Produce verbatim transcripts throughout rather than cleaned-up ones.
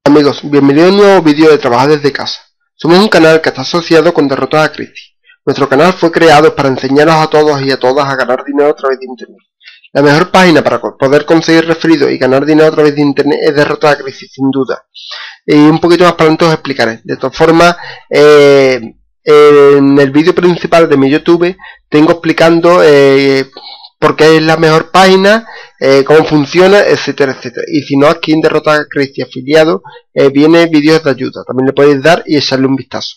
Amigos, bienvenidos a un nuevo vídeo de Trabajar desde casa. Somos un canal que está asociado con Derrotas a Crisis. Nuestro canal fue creado para enseñaros a todos y a todas a ganar dinero a través de internet. La mejor página para poder conseguir referidos y ganar dinero a través de internet es Derrotas a Crisis, sin duda. Y un poquito más para adelante os explicaré. De todas formas, eh, en el vídeo principal de mi YouTube tengo explicando eh, por qué es la mejor página, eh, cómo funciona, etcétera, etcétera. Y si no, aquí en Derrotas a Crisis afiliado eh, viene vídeos de ayuda. También le podéis dar y echarle un vistazo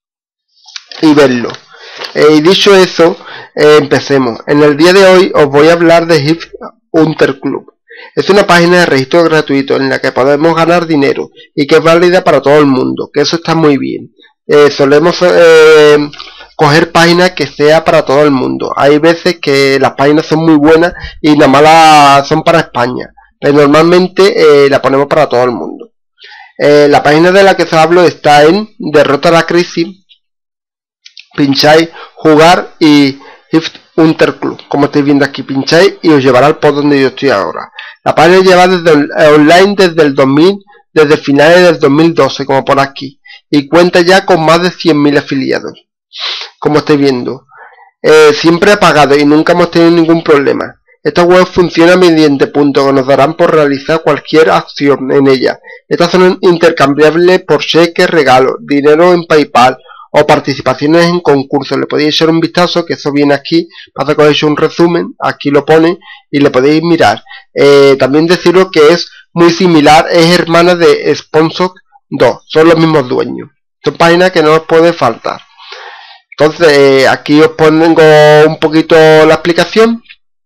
y verlo. Eh, y dicho eso, eh, empecemos. En el día de hoy os voy a hablar de Hift Hunter Club. Es una página de registro gratuito en la que podemos ganar dinero y que es válida para todo el mundo, que eso está muy bien. Eh, solemos eh, coger páginas que sea para todo el mundo. Hay veces que las páginas son muy buenas y nada más las son para España, pero normalmente eh, la ponemos para todo el mundo. Eh, la página de la que os hablo está en Derrota a la Crisis. Pincháis jugar y Hift Hunter Club, como estáis viendo aquí, pincháis y os llevará al post donde yo estoy ahora. La página lleva desde el, eh, online desde el dos mil, desde finales del dos mil doce, como por aquí, y cuenta ya con más de cien mil afiliados, como estáis viendo. Eh, siempre ha pagado y nunca hemos tenido ningún problema. Esta web funciona mediante puntos que nos darán por realizar cualquier acción en ella. Estas son intercambiables por cheques, regalos, dinero en PayPal o participaciones en concursos. Le podéis echar un vistazo, que eso viene aquí, para que os hecho un resumen, aquí lo pone y le podéis mirar. Eh, también deciros que es muy similar, es hermana de Sponsor dos, son los mismos dueños. Son páginas que no os puede faltar. Entonces eh, aquí os pongo un poquito la explicación.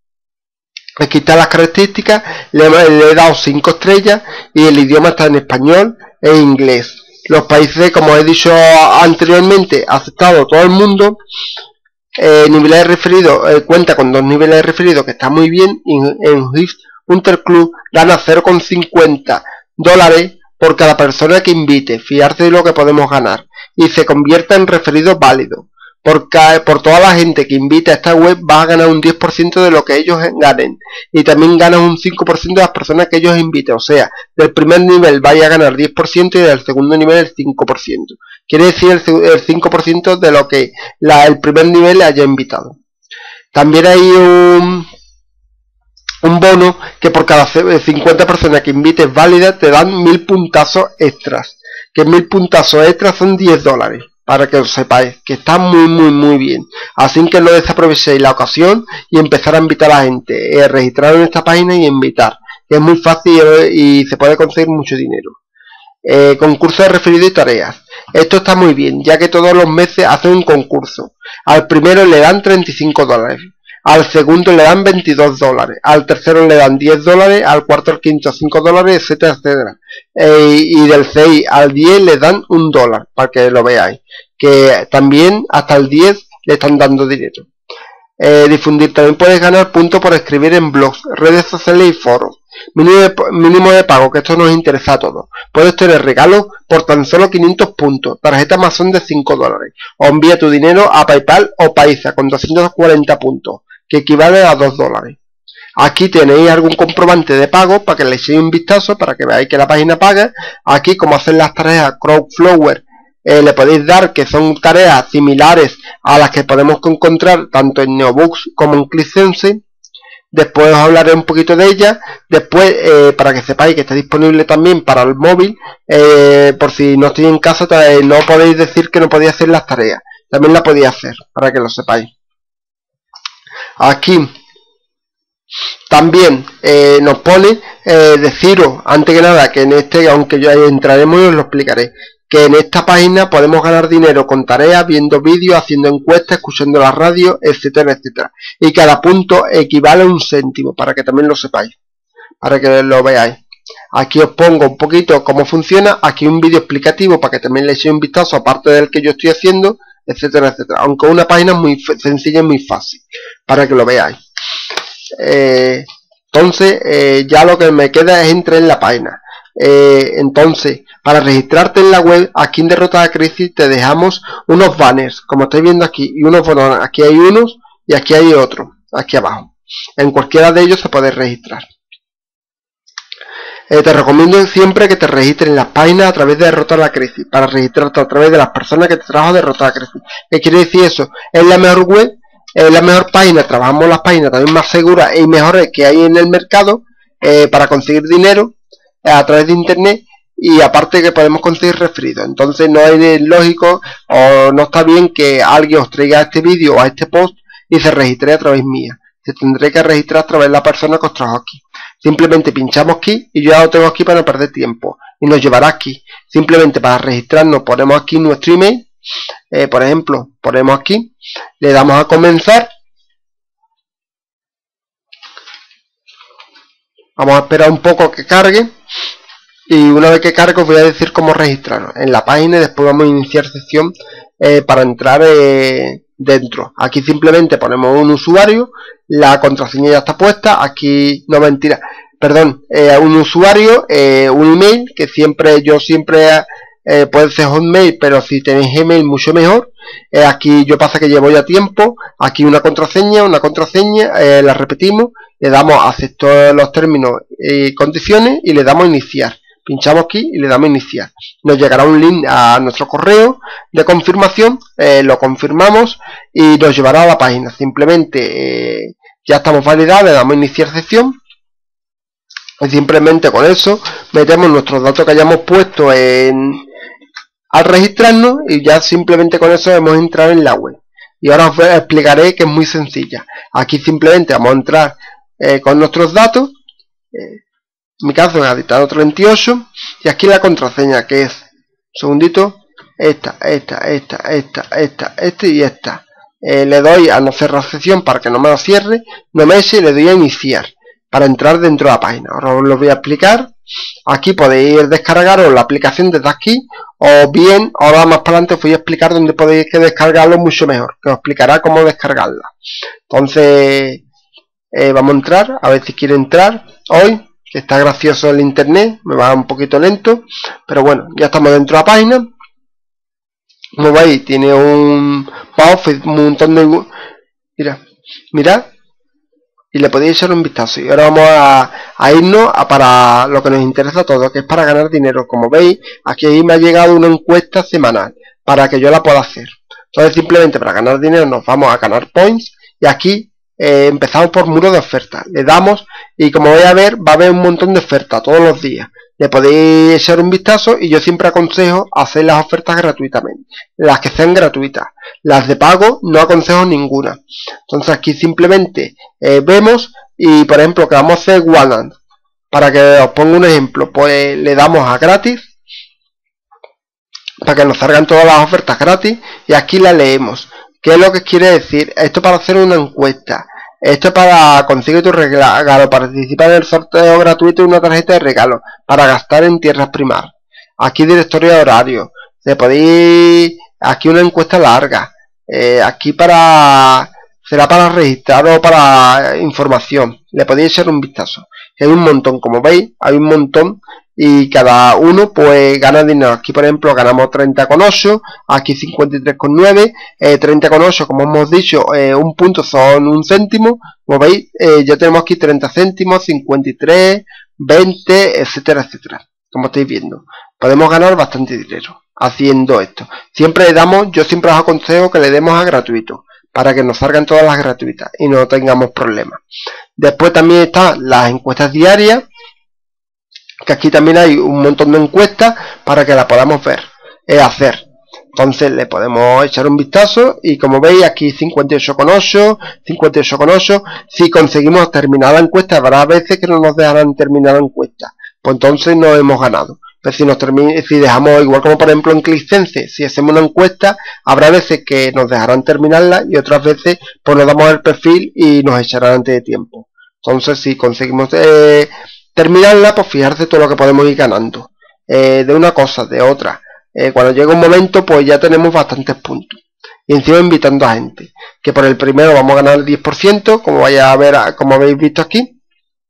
Aquí están las características, le, le he dado cinco estrellas y el idioma está en español e inglés. Los países, como he dicho anteriormente, ha aceptado todo el mundo. Eh, niveles de referido, eh, cuenta con dos niveles de referido, que está muy bien. Y en Hift Hunter Club gana cero coma cincuenta dólares por cada persona que invite. Fiarse de lo que podemos ganar. Y se convierta en referido válido. Por, cada, por toda la gente que invite a esta web vas a ganar un diez por ciento de lo que ellos ganen. Y también ganas un cinco por ciento de las personas que ellos inviten. O sea, del primer nivel vaya a ganar diez por ciento y del segundo nivel el cinco por ciento. Quiere decir el, el cinco por ciento de lo que la, el primer nivel le haya invitado. También hay un, un bono que por cada cincuenta personas que invites válidas te dan mil puntazos extras. Que mil puntazos extras son diez dólares. Para que lo sepáis, que está muy muy muy bien. Así que no desaprovechéis la ocasión y empezar a invitar a la gente, eh, registrar en esta página y invitar, que es muy fácil y se puede conseguir mucho dinero. Eh, concurso de referido y tareas. Esto está muy bien, ya que todos los meses hacen un concurso. Al primero le dan treinta y cinco dólares, al segundo le dan veintidós dólares, al tercero le dan diez dólares, al cuarto, al quinto cinco dólares, etcétera, etcétera. Eh, y del seis al diez le dan un dólar, para que lo veáis. Que también hasta el diez le están dando dinero. Eh, difundir, también puedes ganar puntos por escribir en blogs, redes sociales y foros. Mínimo de, mínimo de pago, que esto nos interesa a todos. Puedes tener regalos por tan solo quinientos puntos, tarjeta Amazon de cinco dólares, o envía tu dinero a PayPal o Paisa con doscientos cuarenta puntos, que equivale a dos dólares. Aquí tenéis algún comprobante de pago para que le echéis un vistazo, para que veáis que la página paga. Aquí, como hacen las tareas Crowdflower, eh, le podéis dar, que son tareas similares a las que podemos encontrar tanto en Neobooks como en ClickSense. Después os hablaré un poquito de ella. Después, eh, para que sepáis que está disponible también para el móvil, eh, por si no estoy en casa, no podéis decir que no podéis hacer las tareas. También la podéis hacer, para que lo sepáis. Aquí también eh, nos pone, eh, deciros antes que nada que en este, aunque yo entraremos y os lo explicaré, que en esta página podemos ganar dinero con tareas, viendo vídeos, haciendo encuestas, escuchando la radio, etcétera, etcétera. Y cada punto equivale a un céntimo, para que también lo sepáis, para que lo veáis. Aquí os pongo un poquito cómo funciona, aquí un vídeo explicativo para que también le echéis un vistazo, aparte del que yo estoy haciendo, etcétera, etcétera. Aunque una página muy sencilla y muy fácil, para que lo veáis. Eh, entonces, eh, ya lo que me queda es entrar en la página. Eh, entonces, para registrarte en la web, aquí en Derrotas a Crisis te dejamos unos banners, como estáis viendo aquí, y unos botones. Aquí hay unos y aquí hay otros, aquí abajo. En cualquiera de ellos se puede registrar. Eh, te recomiendo siempre que te registres en las páginas a través de Derrota a la Crisis, para registrarte a través de las personas que te trabajan Derrota a la Crisis. ¿Qué quiere decir eso? Es la mejor web, es la mejor página, trabajamos las páginas también más seguras y mejores que hay en el mercado eh, para conseguir dinero eh, a través de internet, y aparte que podemos conseguir referidos. Entonces no es lógico o no está bien que alguien os traiga a este vídeo o a este post y se registre a través mía. Se tendré que registrar a través de la persona que os trajo aquí. Simplemente pinchamos aquí y yo ya lo tengo aquí para no perder tiempo. Y nos llevará aquí. Simplemente para registrarnos ponemos aquí nuestro email. Eh, por ejemplo, ponemos aquí. Le damos a comenzar. Vamos a esperar un poco que cargue. Y una vez que cargue os voy a decir cómo registrarnos en la página y después vamos a iniciar sesión eh, para entrar eh, dentro. Aquí simplemente ponemos un usuario, la contraseña ya está puesta, aquí no mentira, perdón, eh, un usuario, eh, un email, que siempre yo siempre eh, puede ser Hotmail, pero si tenéis Gmail mucho mejor. Eh, aquí yo pasa que llevo ya tiempo, aquí una contraseña, una contraseña, eh, la repetimos, le damos a aceptar los términos y condiciones y le damos a iniciar. Pinchamos aquí y le damos a iniciar. Nos llegará un link a nuestro correo de confirmación, eh, lo confirmamos y nos llevará a la página. Simplemente eh, ya estamos validados, le damos a iniciar sesión y simplemente con eso metemos nuestros datos que hayamos puesto en, al registrarnos, y ya simplemente con eso hemos entrado en la web. Y ahora os explicaré que es muy sencilla. Aquí simplemente vamos a entrar eh, con nuestros datos. Eh, En mi caso es dictador treinta y ocho, y aquí la contraseña, que es, un segundito, esta, esta, esta, esta, esta, esta y esta. Eh, le doy a no cerrar sesión para que no me la cierre, no me eche, y le doy a iniciar para entrar dentro de la página. Ahora os lo voy a explicar. Aquí podéis descargaros la aplicación desde aquí, o bien ahora más para adelante os voy a explicar dónde podéis que descargarlo mucho mejor, que os explicará cómo descargarla. Entonces eh, vamos a entrar, a ver si quiere entrar hoy. Que está gracioso el internet, me va un poquito lento, pero bueno, ya estamos dentro de la página. Como veis, tiene un pause, un montón de... Mira, mirad, y le podéis echar un vistazo. Y ahora vamos a, a irnos a para lo que nos interesa a todos, que es para ganar dinero. Como veis, aquí me ha llegado una encuesta semanal para que yo la pueda hacer. Entonces, simplemente para ganar dinero nos vamos a ganar points, y aquí Eh, empezamos por muro de ofertas, le damos y como vais a ver va a haber un montón de ofertas todos los días. Le podéis echar un vistazo y yo siempre aconsejo hacer las ofertas gratuitamente, las que sean gratuitas. Las de pago no aconsejo ninguna. Entonces aquí simplemente eh, vemos, y por ejemplo que vamos a hacer Walland, para que os ponga un ejemplo, pues le damos a gratis para que nos salgan todas las ofertas gratis, y aquí la leemos. ¿Qué es lo que quiere decir? Esto para hacer una encuesta. Esto para conseguir tu regalo, participar en el sorteo gratuito de una tarjeta de regalo, para gastar en tierras primarias. Aquí directorio de horario. Se podéis, aquí una encuesta larga. Eh, aquí para, será para registrar o para información. Le podéis echar un vistazo. Hay un montón, como veis, hay un montón. Y cada uno pues gana dinero. Aquí por ejemplo ganamos treinta con ocho, aquí cincuenta y tres con nueve, eh, treinta con ocho, como hemos dicho, eh, un punto son un céntimo. Como veis, eh, ya tenemos aquí treinta céntimos, cincuenta y tres, veinte, etcétera, etcétera. Como estáis viendo, podemos ganar bastante dinero haciendo esto. Siempre le damos, yo siempre os aconsejo que le demos a gratuito, para que nos salgan todas las gratuitas y no tengamos problemas. Después también están las encuestas diarias, que aquí también hay un montón de encuestas para que la podamos ver, eh, hacer. Entonces le podemos echar un vistazo y como veis aquí cincuenta y ocho con ocho, cincuenta y ocho con ocho. Si conseguimos terminar la encuesta, habrá veces que no nos dejarán terminar la encuesta, pues entonces no hemos ganado. Pero si, nos termine, si dejamos, igual como por ejemplo en ClickSense, si hacemos una encuesta, habrá veces que nos dejarán terminarla y otras veces pues nos damos el perfil y nos echarán antes de tiempo. Entonces si conseguimos eh, terminarla, pues fijarse todo lo que podemos ir ganando, eh, de una cosa, de otra. Eh, cuando llega un momento pues ya tenemos bastantes puntos, y encima invitando a gente, que por el primero vamos a ganar el diez por ciento, como vaya a ver, como habéis visto aquí,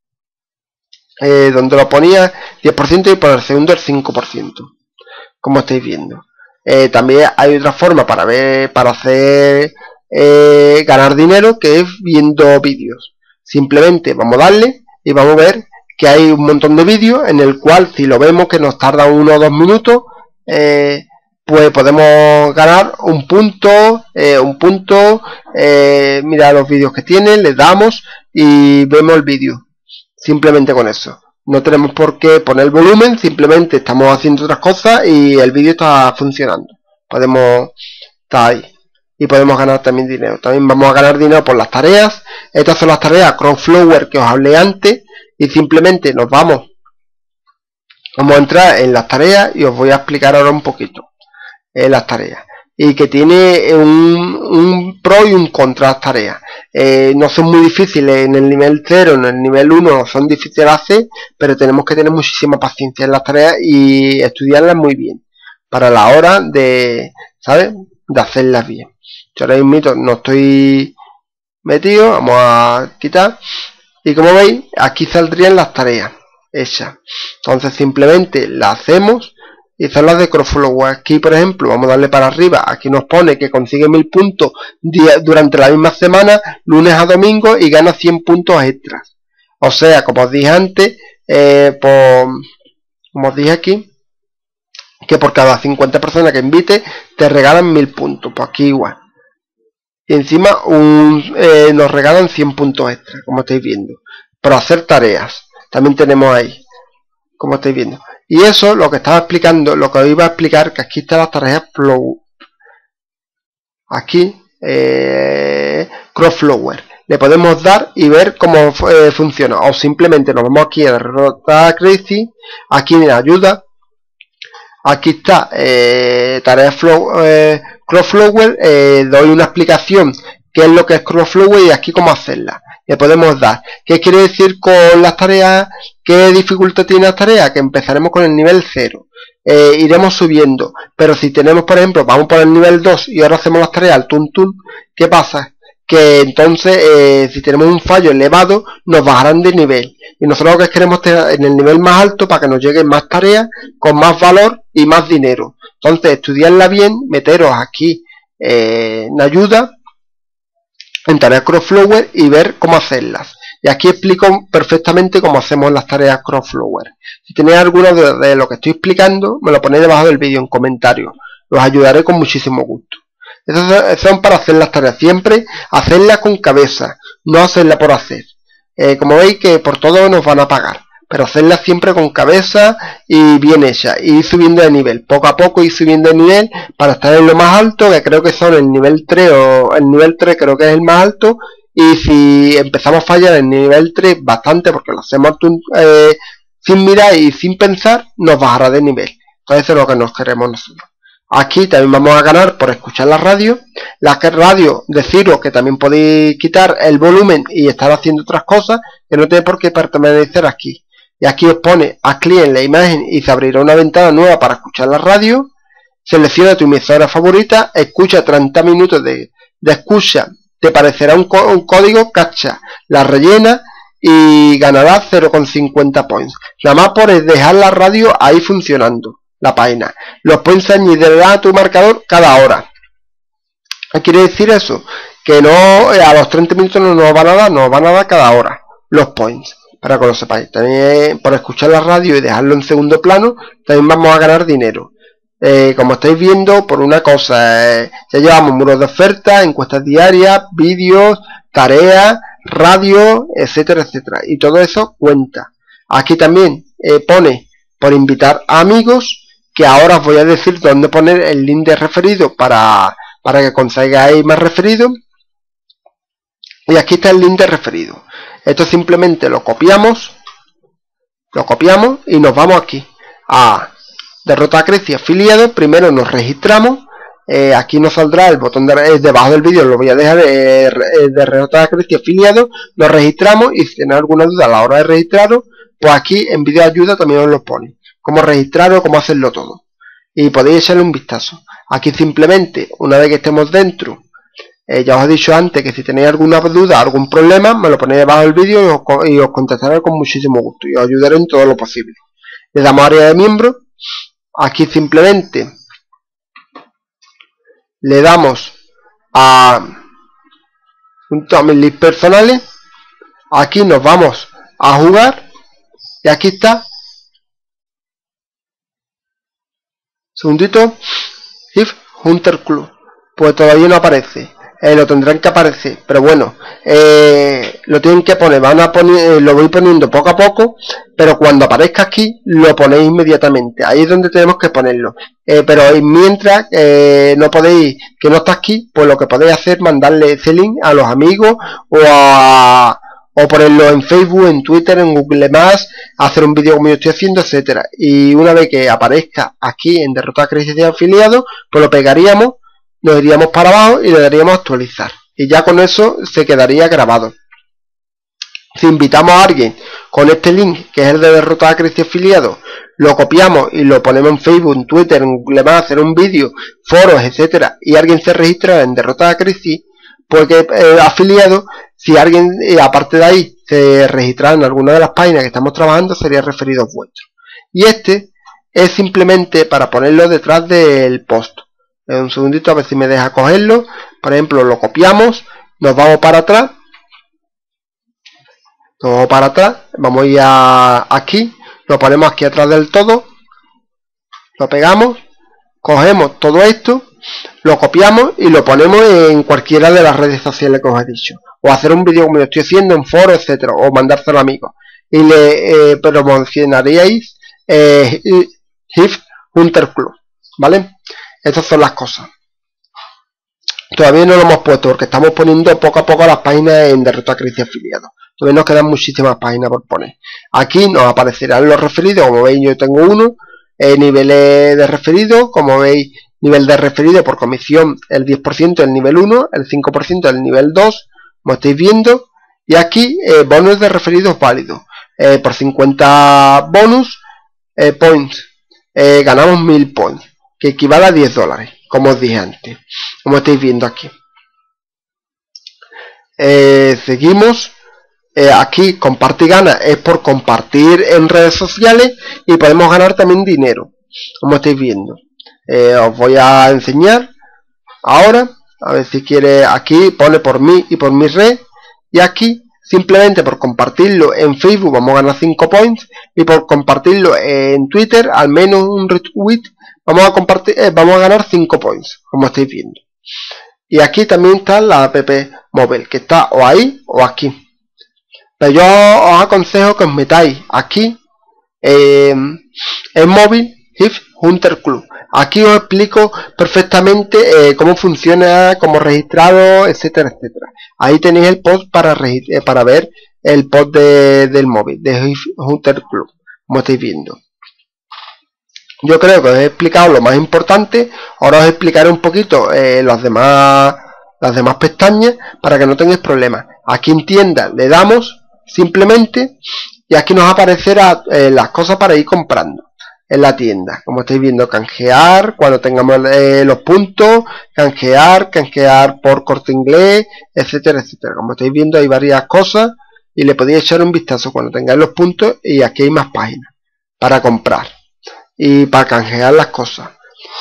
eh, donde lo ponía diez por ciento, y por el segundo el cinco por ciento, como estáis viendo. Eh, también hay otra forma para ver, para hacer eh, ganar dinero, que es viendo vídeos. Simplemente vamos a darle y vamos a ver que hay un montón de vídeos en el cual si lo vemos que nos tarda uno o dos minutos, eh, pues podemos ganar un punto, eh, un punto, eh, mira los vídeos que tiene, le damos y vemos el vídeo. Simplemente con eso. No tenemos por qué poner el volumen, simplemente estamos haciendo otras cosas y el vídeo está funcionando. Podemos estar ahí. Y podemos ganar también dinero. También vamos a ganar dinero por las tareas. Estas son las tareas Crowdflower que os hablé antes. Y simplemente nos vamos. Vamos a entrar en las tareas y os voy a explicar ahora un poquito. En las tareas. Y que tiene un, un pro y un contra las tareas. Eh, no son muy difíciles en el nivel cero, en el nivel uno son difíciles de hacer. Pero tenemos que tener muchísima paciencia en las tareas y estudiarlas muy bien. Para la hora de, ¿sabes? De hacerlas bien. Yo ahora mismo no estoy metido, vamos a quitar y como veis aquí saldrían las tareas hechas. Entonces simplemente las hacemos y son las de Crowdflower. Aquí por ejemplo vamos a darle para arriba, aquí nos pone que consigue mil puntos durante la misma semana, lunes a domingo, y gana cien puntos extras. O sea, como os dije antes, eh, por, como os dije aquí, que por cada cincuenta personas que invite te regalan mil puntos. Pues aquí igual. Y encima un, eh, nos regalan cien puntos extra, como estáis viendo. Por hacer tareas. También tenemos ahí, como estáis viendo. Y eso, lo que estaba explicando, lo que os iba a explicar, que aquí están las tareas Flow. Aquí, eh, Crowdflower. Le podemos dar y ver cómo eh, funciona. O simplemente nos vamos aquí a derrotar a Crazy. Aquí en ayuda. Aquí está, eh, tareas Flow, eh, Crowdflower, eh, doy una explicación qué es lo que es Crowdflower y aquí cómo hacerla. Le podemos dar. ¿Qué quiere decir con las tareas? ¿Qué dificultad tiene las tareas? Que empezaremos con el nivel cero. Eh, iremos subiendo. Pero si tenemos, por ejemplo, vamos por el nivel dos y ahora hacemos las tareas al tuntún, ¿qué pasa? Que entonces, eh, si tenemos un fallo elevado, nos bajarán de nivel. Y nosotros lo que queremos tener en el nivel más alto para que nos lleguen más tareas, con más valor y más dinero. Entonces, estudiarla bien, meteros aquí eh, en ayuda, en tareas Crowdflower y ver cómo hacerlas. Y aquí explico perfectamente cómo hacemos las tareas Crowdflower. Si tenéis alguna de, de lo que estoy explicando, me lo ponéis debajo del vídeo en comentarios. Los ayudaré con muchísimo gusto. Esas son para hacer las tareas. Siempre hacerlas con cabeza, no hacerlas por hacer. Eh, como veis que por todo nos van a pagar. Pero hacerlas siempre con cabeza y bien hecha. Y ir subiendo de nivel. Poco a poco ir subiendo de nivel para estar en lo más alto, que creo que son el nivel tres o el nivel tres creo que es el más alto. Y si empezamos a fallar en el nivel tres bastante, porque lo hacemos eh, sin mirar y sin pensar, nos bajará de nivel. Entonces eso es lo que nos queremos nosotros. Aquí también vamos a ganar por escuchar la radio. La radio, deciros que también podéis quitar el volumen y estar haciendo otras cosas, que no tiene por qué permanecer aquí. Y aquí os pone haz clic en la imagen y se abrirá una ventana nueva para escuchar la radio. Selecciona tu emisora favorita, escucha treinta minutos de, de escucha, te aparecerá un, un código captcha, la rellena y ganarás cero coma cincuenta points. Nada más por dejar la radio ahí funcionando, la página. Los points se añadirán a tu marcador cada hora. ¿Qué quiere decir eso? Que no a los treinta minutos no nos van a dar, nos van a dar cada hora los points. Para que lo sepáis. También por escuchar la radio y dejarlo en segundo plano, también vamos a ganar dinero. Eh, como estáis viendo, por una cosa, eh, ya llevamos muros de ofertas, encuestas diarias, vídeos, tareas, radio, etcétera, etcétera. Y todo eso cuenta. Aquí también eh, pone por invitar a amigos, que ahora os voy a decir dónde poner el link de referido para, para que consigáis más referidos. Y aquí está el link de referido. Esto simplemente lo copiamos, lo copiamos y nos vamos aquí a Derrota a Crazy afiliado. Primero nos registramos. Eh, aquí nos saldrá el botón de, eh, debajo del vídeo, lo voy a dejar eh, de Derrota a Crazy afiliado. Nos registramos y si tenéis alguna duda a la hora de registraros, pues aquí en vídeo ayuda también os lo pone. Cómo registraros, cómo hacerlo todo. Y podéis echarle un vistazo. Aquí simplemente, una vez que estemos dentro, Eh, ya os he dicho antes que si tenéis alguna duda, algún problema, me lo ponéis debajo del vídeo y os, y os contestaré con muchísimo gusto y os ayudaré en todo lo posible. Le damos a área de miembros. Aquí simplemente le damos a junto a mis links personales. Aquí nos vamos a jugar Y aquí está. Segundito. If Hunter Club. Pues todavía no aparece. Eh, lo tendrán que aparecer, pero bueno, eh, lo tienen que poner, van a poner, eh, lo voy poniendo poco a poco, pero cuando aparezca aquí, lo ponéis inmediatamente, ahí es donde tenemos que ponerlo, eh, pero mientras eh, no podéis, que no está aquí, pues lo que podéis hacer es mandarle ese link a los amigos, o a o ponerlo en Facebook, en Twitter, en Google Más, hacer un vídeo como yo estoy haciendo, etcétera, y una vez que aparezca aquí en Derrotar a Crisis de Afiliados, pues lo pegaríamos, nos iríamos para abajo y le daríamos a actualizar. Y ya con eso se quedaría grabado. Si invitamos a alguien con este link, que es el de Derrotar a Crisis Afiliados, lo copiamos y lo ponemos en Facebook, en Twitter, en Google Más, hacer un vídeo, foros, etcétera, y alguien se registra en Derrotar a Crisis, pues que eh, afiliado, si alguien eh, aparte de ahí se registra en alguna de las páginas que estamos trabajando, sería referidos vuestros. Y este es simplemente para ponerlo detrás del post. Un segundito a ver si me deja cogerlo. Por ejemplo, lo copiamos, nos vamos para atrás, nos vamos para atrás, vamos a ir a aquí, lo ponemos aquí atrás del todo, lo pegamos, cogemos todo esto, lo copiamos y lo ponemos en cualquiera de las redes sociales que os he dicho, o hacer un vídeo como lo estoy haciendo en foros, etcétera, o mandárselo a amigos, y le eh, promocionaríais eh, If Hunter Club, ¿vale? Estas son las cosas. Todavía no lo hemos puesto porque estamos poniendo poco a poco las páginas en Derrotar a Crisis Afiliados. Todavía nos quedan muchísimas páginas por poner. Aquí nos aparecerán los referidos. Como veis, yo tengo uno. Eh, niveles de referido. Como veis, nivel de referido por comisión el diez por ciento del nivel uno, el cinco por ciento del nivel dos. Como estáis viendo. Y aquí, eh, bonus de referidos válidos. Eh, por cincuenta bonus eh, points. Eh, ganamos mil points, que equivale a diez dólares, como os dije antes, como estáis viendo aquí. Eh, seguimos. Eh, aquí, comparte y gana, es por compartir en redes sociales y podemos ganar también dinero, como estáis viendo. Eh, os voy a enseñar ahora, a ver si quiere, aquí pone por mí y por mi red, y aquí simplemente por compartirlo en Facebook vamos a ganar cinco points, y por compartirlo en Twitter, al menos un retweet, vamos a compartir, eh, vamos a ganar cinco points, como estáis viendo. Y aquí también está la app móvil, que está o ahí o aquí. Pero yo os aconsejo que os metáis aquí eh, en móvil If Hunter Club. Aquí os explico perfectamente eh, cómo funciona, cómo registrado, etcétera, etcétera. Ahí tenéis el post para, eh, para ver el post de, del móvil de If Hunter Club, como estáis viendo. Yo creo que os he explicado lo más importante. Ahora os explicaré un poquito eh, las demás las demás pestañas para que no tengáis problemas. Aquí en tienda le damos simplemente y aquí nos aparecerá eh, las cosas para ir comprando en la tienda, como estáis viendo, canjear cuando tengamos eh, los puntos, canjear, canjear por Corte Inglés, etcétera, etcétera. Como estáis viendo hay varias cosas y le podéis echar un vistazo cuando tengáis los puntos, y aquí hay más páginas para comprar y para canjear las cosas.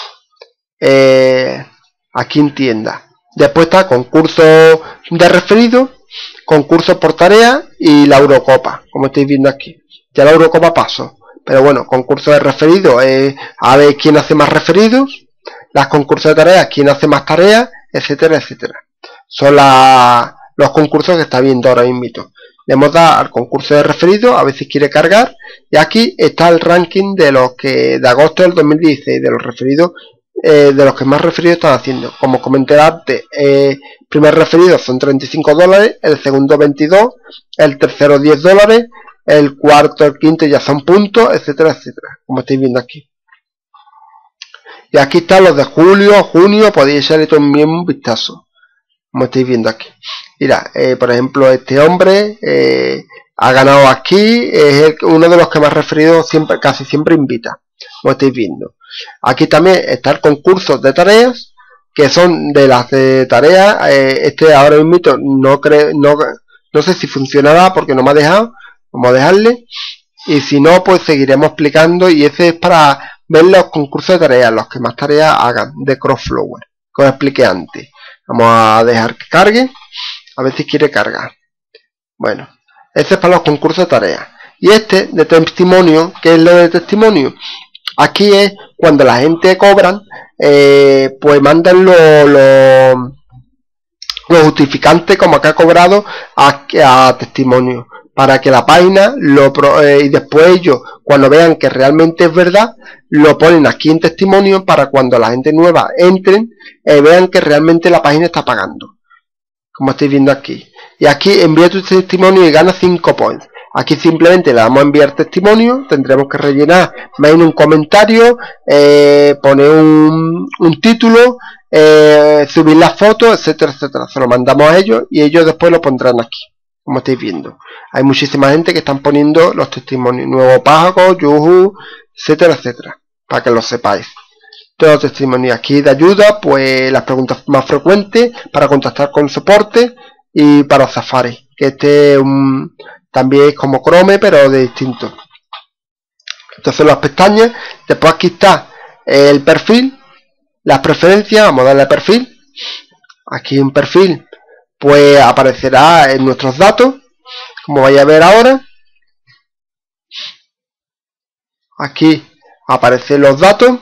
Eh, aquí en tienda. Después está concurso de referido, concurso por tarea y la Eurocopa, como estáis viendo aquí. Ya la Eurocopa pasó. Pero bueno, concurso de referidos, eh, a ver quién hace más referidos, las concursos de tareas, quién hace más tareas, etcétera, etcétera. Son la, los concursos que está viendo ahora mismo. Le hemos dado al concurso de referidos, a ver si quiere cargar, y aquí está el ranking de los que de agosto del dos mil dieciséis, de los referidos, eh, de los que más referidos están haciendo. Como comenté antes, eh, el primer referido son treinta y cinco dólares, el segundo veintidós, el tercero diez dólares, el cuarto, el quinto ya son puntos, etcétera, etcétera, como estáis viendo aquí. Y aquí están los de julio, junio, podéis echarle también un vistazo, como estáis viendo aquí. Mira, eh, por ejemplo, este hombre eh, ha ganado aquí, es el, uno de los que más referido siempre, casi siempre invita, como estáis viendo. Aquí también está el concurso de tareas, que son de las de tareas, eh, este ahora mismo no, creo, no, no sé si funcionará porque no me ha dejado. Vamos a dejarle, y si no, pues seguiremos explicando, y ese es para ver los concursos de tareas, los que más tareas hagan de Crossflower, que os expliqué antes. Vamos a dejar que cargue, a ver si quiere cargar. Bueno, ese es para los concursos de tareas. Y este de testimonio, ¿qué es lo de testimonio? Aquí es cuando la gente cobran, eh, pues mandan los lo, lo justificantes como que ha cobrado a, a testimonio, para que la página lo eh, y después ellos, cuando vean que realmente es verdad, lo ponen aquí en testimonio para cuando la gente nueva entren, eh, vean que realmente la página está pagando, como estáis viendo aquí. Y aquí envía tu testimonio y gana cinco points. Aquí simplemente le damos a enviar testimonio, tendremos que rellenar más en un comentario, eh, poner un, un título, eh, subir las fotos, etcétera, etcétera. Se lo mandamos a ellos y ellos después lo pondrán aquí, como estáis viendo. Hay muchísima gente que están poniendo los testimonios, Nuevo Pájago, Yuhu, etcétera, etcétera, para que lo sepáis. Todos los testimonios aquí de ayuda, pues las preguntas más frecuentes para contactar con soporte y para Safari, que este es un... también es como Chrome, pero de distinto. Entonces las pestañas, después aquí está el perfil, las preferencias, vamos a darle a perfil. Aquí un perfil, pues aparecerá en nuestros datos, como vais a ver ahora. Aquí aparecen los datos,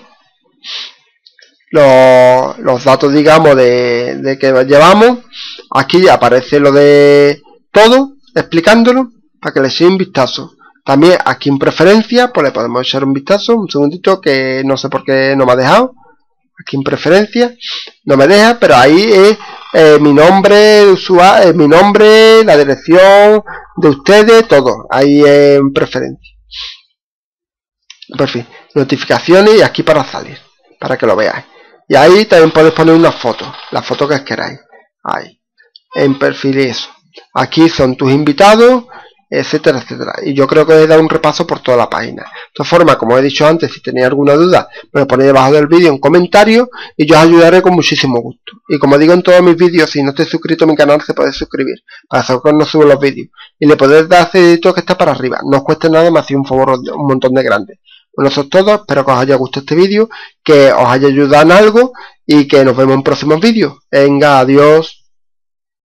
los, los datos digamos de, de que llevamos. Aquí aparece lo de todo, explicándolo, para que le echéis un vistazo. También aquí en preferencias, pues le podemos echar un vistazo, un segundito, que no sé por qué no me ha dejado. Aquí en preferencias, no me deja, pero ahí es eh, mi nombre de usuario, eh, mi nombre, la dirección de ustedes, todo, ahí en preferencias. Perfil, notificaciones y aquí para salir, para que lo veáis. Y ahí también podéis poner una foto, la foto que queráis, ahí, en perfil y eso. Aquí son tus invitados, etcétera, etcétera. Y yo creo que os he dado un repaso por toda la página. De todas formas, como he dicho antes, si tenéis alguna duda, me lo ponéis debajo del vídeo en comentarios y yo os ayudaré con muchísimo gusto. Y como digo en todos mis vídeos, si no estáis suscrito a mi canal, se puede suscribir para saber cuando subo los vídeos. Y le podéis dar a ese dedito que está para arriba. No os cuesta nada, me hacéis un favor un montón de grande. Bueno, eso es todo. Espero que os haya gustado este vídeo, que os haya ayudado en algo y que nos vemos en próximos vídeos. Venga, adiós.